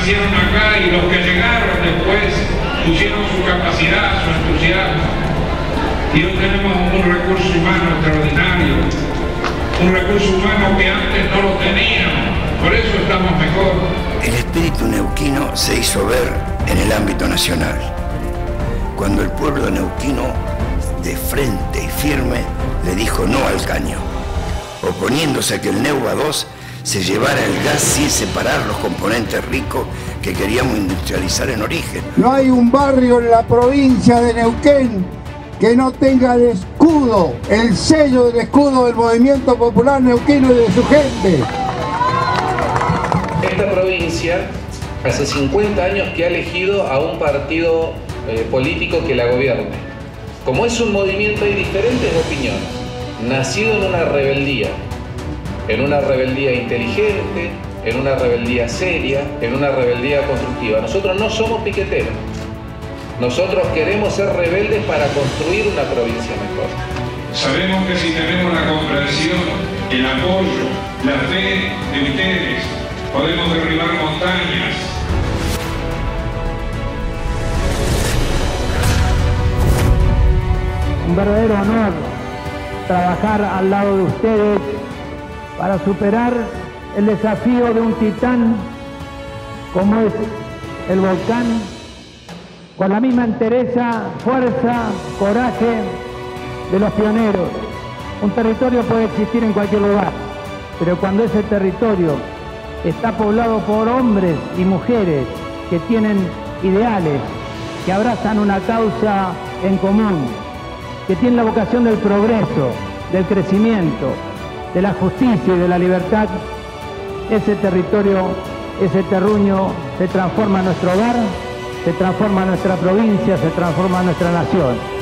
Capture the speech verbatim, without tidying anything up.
nacieron acá y los que llegaron después pusieron su capacidad, su entusiasmo. Y hoy tenemos un recurso humano extraordinario, un recurso humano que antes no lo teníamos, por eso estamos mejor. El espíritu neuquino se hizo ver en el ámbito nacional, cuando el pueblo neuquino, de frente y firme, le dijo no al caño, oponiéndose a que el Neuva dos se llevara el gas sin separar los componentes ricos que queríamos industrializar en origen. No hay un barrio en la provincia de Neuquén que no tenga el escudo, el sello del escudo del movimiento popular neuquino y de su gente. Esta provincia hace cincuenta años que ha elegido a un partido eh, político que la gobierne. Como es un movimiento, hay diferentes opiniones, nacido en una rebeldía, en una rebeldía inteligente, en una rebeldía seria, en una rebeldía constructiva. Nosotros no somos piqueteros. Nosotros queremos ser rebeldes para construir una provincia mejor. Sabemos que si tenemos la comprensión, el apoyo, la fe de ustedes, podemos derribar montañas. Un verdadero honor trabajar al lado de ustedes para superar el desafío de un titán como es el volcán, con la misma entereza, fuerza, coraje de los pioneros. Un territorio puede existir en cualquier lugar, pero cuando ese territorio está poblado por hombres y mujeres que tienen ideales, que abrazan una causa en común, que tienen la vocación del progreso, del crecimiento, de la justicia y de la libertad, ese territorio, ese terruño se transforma en nuestro hogar, se transforma en nuestra provincia, se transforma en nuestra nación.